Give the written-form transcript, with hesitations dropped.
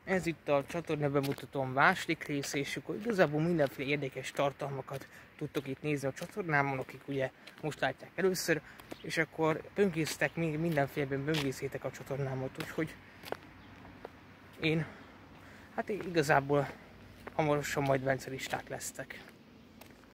Ez itt a csatorna bemutatóm második rész, és akkor igazából mindenféle érdekes tartalmakat tudtok itt nézni a csatornámon, akik ugye most látják először, és akkor böngésztek, mindenféleben böngészétek a csatornámat, úgyhogy én, hát igazából hamarosan majd vencelisták lesztek.